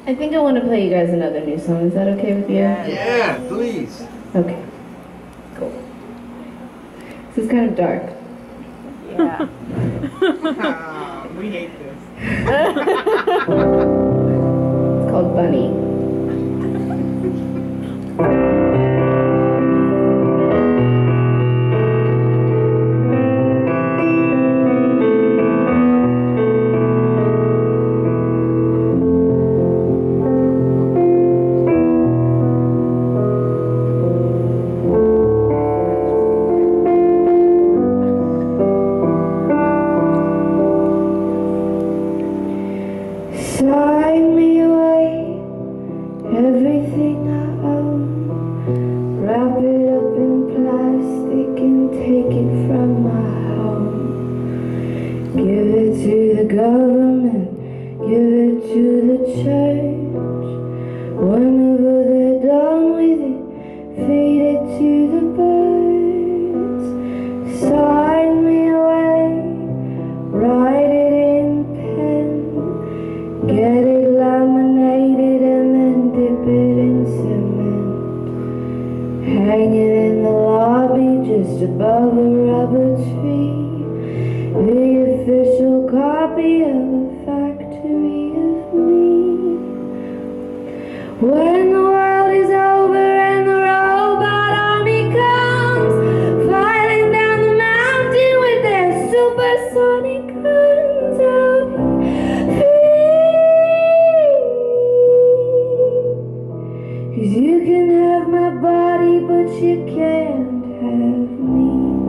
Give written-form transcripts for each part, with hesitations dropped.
I think I want to play you guys another new song. Is that okay with you? Yeah, please. Okay. Cool. This is kind of dark. Yeah. We hate this. It's called Bunny. Sign me away, everything I own. Wrap it up in plastic and take it from my home. Give it to the government, give it to the church. Whenever they're done with it, feed it to the birds. Sign me away, write it in pen. Get it laminated and then dip it in cement. Hang it in the lobby just above a rubber tree. The official copy of a factory of me. When the world is over and the robot army comes, filing down the mountain with their supersonic guns, I'll be free. 'Cause you can have my body, but you can't have me.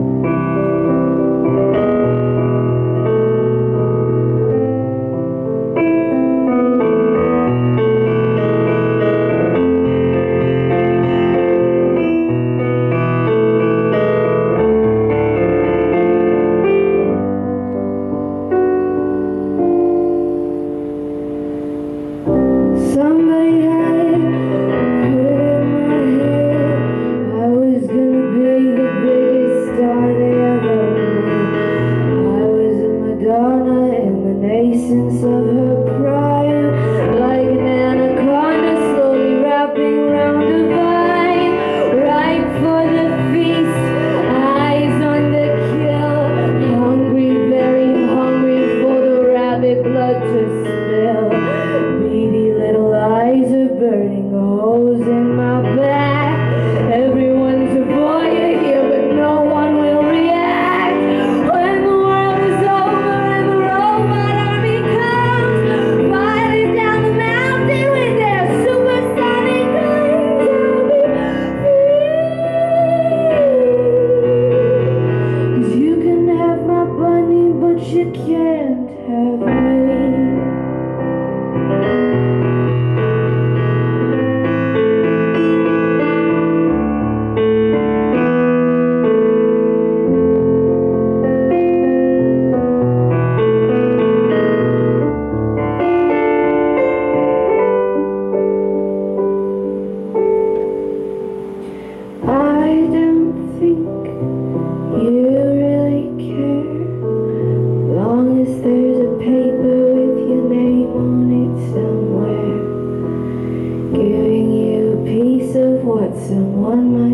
Somebody had put in my head I was gonna be the biggest star they ever made. I was a Madonna in the nascence of her prime, like an anaconda slowly wrapping round a vine, ripe for the feast, eyes on the kill, hungry, very hungry for the rabbit blood to spill. Beady little eyes are burning holes in my back. Everyone's a voyeur here, but no one will react. When the world is over and the robot army comes, fighting down the mountain with their supersonic guns, I'll be free. 'Cause you can have my bunny, but you can't have me. I don't think you really care, long as there's a paper with your name on it somewhere, giving you a piece of what someone might